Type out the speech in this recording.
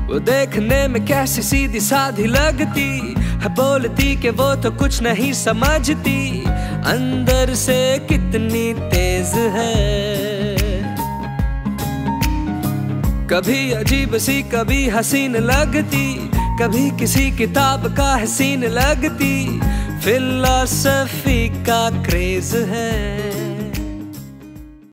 वो देखने में कैसी सीधी साधी लगती है, बोलती कि वो तो कुछ नहीं समझती, अंदर से कितनी तेज है। कभी अजीब सी कभी हसीन लगती, कभी किसी किताब का हसीन लगती, फिलॉसफी का क्रेज है।